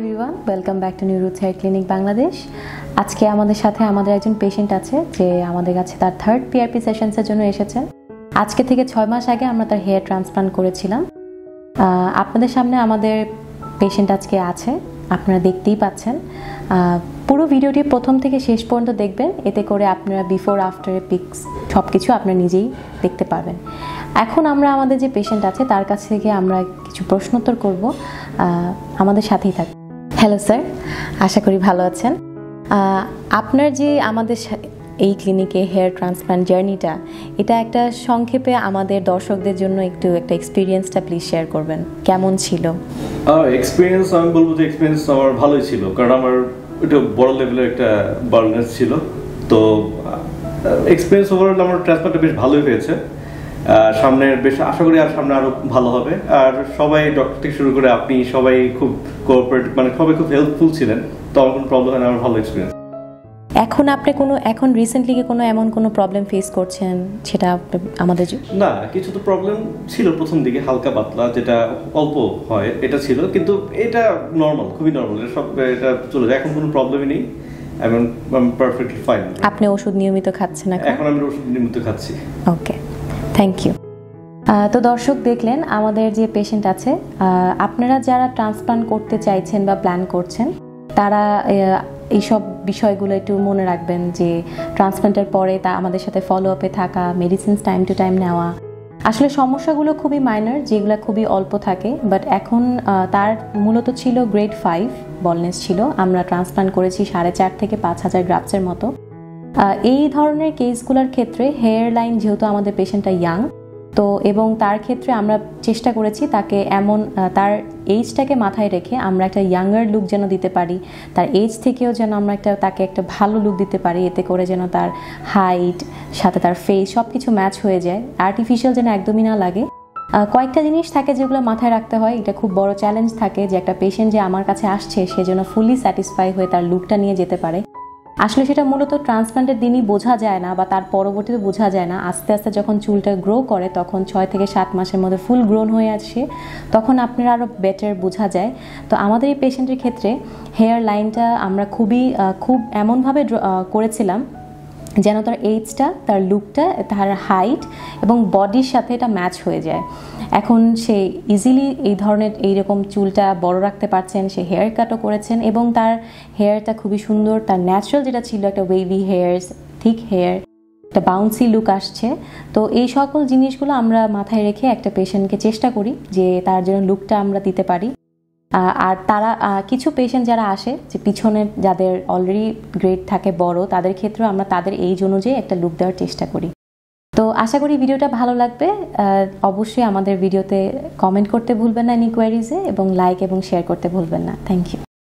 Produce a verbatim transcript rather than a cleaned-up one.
Everyone, welcome back to New Roots Hair Clinic Bangladesh. আজকে আমাদের সাথে আমাদের একজন পেশেন্ট আছে যে আমাদের কাছে তার থার্ড পিআরপি সেশনসের জন্য এসেছেন। আজকে থেকে ছয় মাস আগে আমরা তার হেয়ার ট্রান্সপ্লান্ট করেছিলাম। আপনাদের সামনে আমাদের পেশেন্ট আজকে আছে, আপনারা দেখতেই পাচ্ছেন। পুরো ভিডিওটি প্রথম থেকে শেষ পর্যন্ত দেখবেন, এতে করে আপনারা বিফোর আফটারের পিকস সব কিছু আপনারা নিজেই দেখতে পারবেন। এখন আমরা আমাদের যে পেশেন্ট আছে তার কাছ থেকে আমরা কিছু প্রশ্নোত্তর করব, আমাদের সাথেই থাক। হ্যালো স্যার, আশা করি ভালো আছেন। আপনার যে আমাদের এই ক্লিনিকে হেয়ার ট্রান্সপ্লান্ট জার্নিটা, এটা একটা সংক্ষেপে আমাদের দর্শকদের জন্য একটু একটা এক্সপিরিয়েন্সটা প্লিজ শেয়ার করবেন, কেমন ছিল? এক্সপিরিয়েন্স আমি বলবো যে এক্সপিরিয়েন্স আমার ভালোই ছিল, কারণ আমার এটা বড় লেভেলের একটা বার্ডনেস ছিল। তো এক্সপিরিয়েন্স ওভারঅল আমার ট্রান্সপ্লান্টটা বেশ ভালোই হয়েছে। সামনে বেশ আশা করি আর সামনে আরো ভালো হবে। আর সবাই ডক্টর থেকে শুরু করে আপনি সবাই খুব কোঅপারেটিভ, মানে সবাই খুব হেল্পফুল ছিলেন। তো আমার কোনো প্রবলেম হয় না, আমার ভালো এক্সপিরিয়েন্স। এখন আপনি কোনো এখন রিসেন্টলি কি কোনো এমন কোনো প্রবলেম ফেস করছেন সেটা আমাদের? না, কিছু তো প্রবলেম ছিল প্রথম দিকে, হালকা পাতলা, যেটা অল্প হয় এটা ছিল, কিন্তু এটা নর্মাল, খুবই নর্মাল, এটা সব এটা চলে যায়। এখন কোনো প্রবলেমই নেই, আমি পারফেক্টলি ফাইন। আপনি ওষুধ নিয়মিত খাচ্ছেন এখন? এখন আমি ওষুধ নিয়মিত খাচ্ছি। Okay, thank you. তো দর্শক দেখলেন আমাদের যে পেশেন্ট আছে। আপনারা যারা ট্রান্সপ্লান্ট করতে চাইছেন বা প্ল্যান করছেন, তারা এইসব বিষয়গুলো একটু মনে রাখবেন যে ট্রান্সপ্লান্টের পরে তা আমাদের সাথে ফলো আপে থাকা, মেডিসিনস টাইম টু টাইম নেওয়া। আসলে সমস্যাগুলো খুবই মাইনর, যেগুলো খুবই অল্প থাকে। বাট এখন তার মূলত ছিল গ্রেড ফাইভ বলনেস ছিল। আমরা ট্রান্সপ্লান্ট করেছি সাড়ে চার থেকে পাঁচ হাজার গ্রাফটসের মতো। এই ধরনের কেসগুলোর ক্ষেত্রে হেয়ার লাইন, যেহেতু আমাদের পেশেন্টটা ইয়াং, তো এবং তার ক্ষেত্রে আমরা চেষ্টা করেছি তাকে এমন তার এজটাকে মাথায় রেখে আমরা একটা ইয়াঙ্গার লুক যেন দিতে পারি, তার এজ থেকেও যেন আমরা একটা তাকে একটা ভালো লুক দিতে পারি, এতে করে যেন তার হাইট সাথে তার ফেস সব কিছু ম্যাচ হয়ে যায়, আর্টিফিশিয়াল যেন একদমই না লাগে। কয়েকটা জিনিস থাকে যেগুলো মাথায় রাখতে হয়। এটা খুব বড় চ্যালেঞ্জ থাকে যে একটা পেশেন্ট যে আমার কাছে আসছে সে যেন ফুলি স্যাটিসফাই হয়ে তার লুকটা নিয়ে যেতে পারে। আসলে সেটা মূলত ট্রান্সপ্লান্টের দিনই বোঝা যায় না, বা তার পরবর্তীতে বোঝা যায় না। আস্তে আস্তে যখন চুলটা গ্রো করে, তখন ছয় থেকে সাত মাসের মধ্যে ফুল গ্রোন হয়ে আসে, তখন আপনারা আরও বেটার বোঝা যায়। তো আমাদের এই পেশেন্টের ক্ষেত্রে হেয়ার লাইনটা আমরা খুবই খুব এমনভাবে করেছিলাম যেন তার এজটা, তার লুকটা, তার হাইট এবং বডির সাথে এটা ম্যাচ হয়ে যায়। এখন সে ইজিলি এই ধরনের এইরকম চুলটা বড় রাখতে পারছেন, সে হেয়ার কাটও করেছেন এবং তার হেয়ারটা খুবই সুন্দর। তার ন্যাচারাল যেটা ছিল একটা ওয়েভি হেয়ারস, থিক হেয়ার, একটা বাউন্সি লুক আসছে। তো এই সকল জিনিসগুলো আমরা মাথায় রেখে একটা পেশেন্টকে চেষ্টা করি যে তার জন্য লুকটা আমরা দিতে পারি। আর তারা কিছু পেশেন্ট যারা আসে যে পিছনে যাদের অলরেডি গ্রেড থাকে বড়, তাদের ক্ষেত্রেও আমরা তাদের এইজ অনুযায়ী একটা লুক দেওয়ার চেষ্টা করি। তো আশা করি ভিডিওটা ভালো লাগবে। অবশ্যই আমাদের ভিডিওতে কমেন্ট করতে ভুলবেন না ইনকোয়ারিজে, এবং লাইক এবং শেয়ার করতে ভুলবেন না। Thank you.